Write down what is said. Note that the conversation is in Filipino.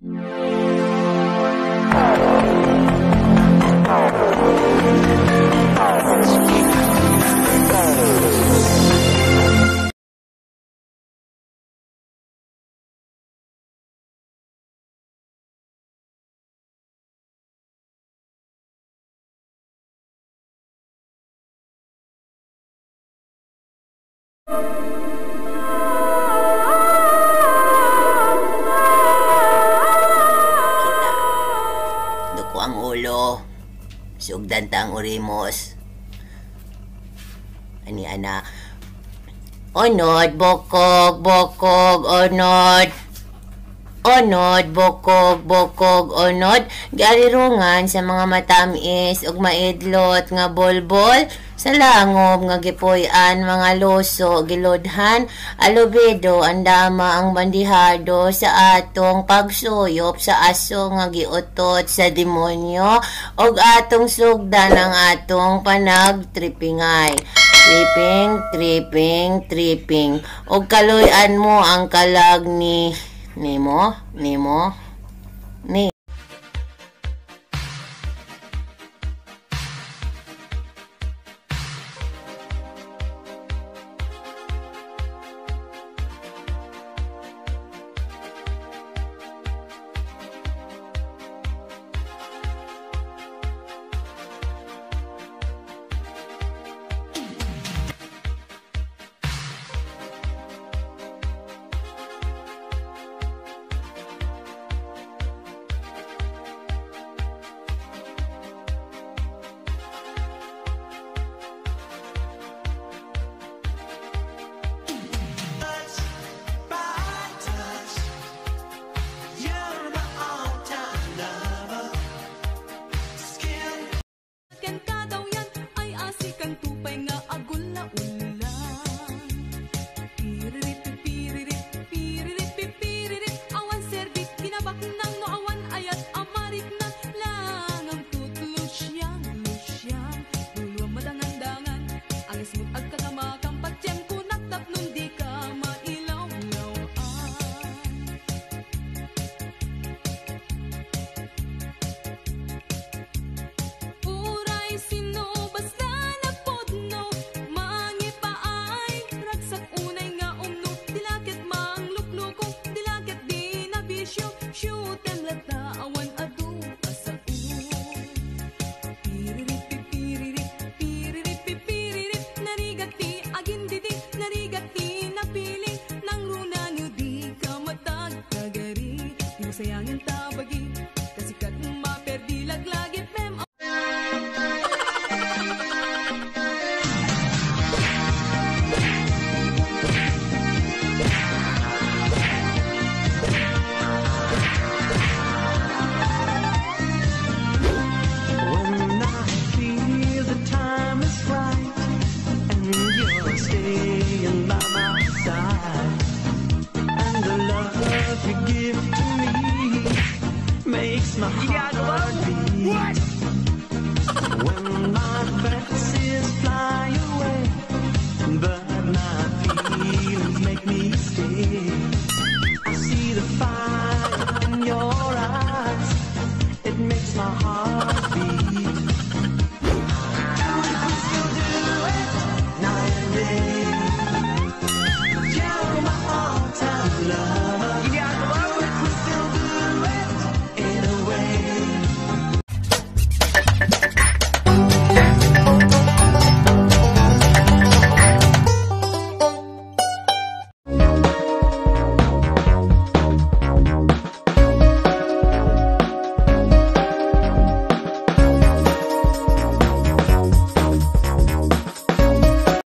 Duko ang ulo. Sugdan ta ang urimos. Ani ana. Onod, bokog, bokog, onod. Onod, bokog, bokog, onod. Garirungan sa mga matamis ug maidlot nga bolbol. Sa langob nga gipuy-an mga loso, gilodhan, alubedo, andama ang bandihado sa atong pagsuyop sa aso nga giutot sa demonyo ug atong sugdan ang atong panagtripingay. Tripping, tripping, tripping. Ug kaluy-an mo ang kalag ni Nemo. my heart beat. When my fancies fly away, but my feelings make me stay. I see the fire in your eyes. It makes my heart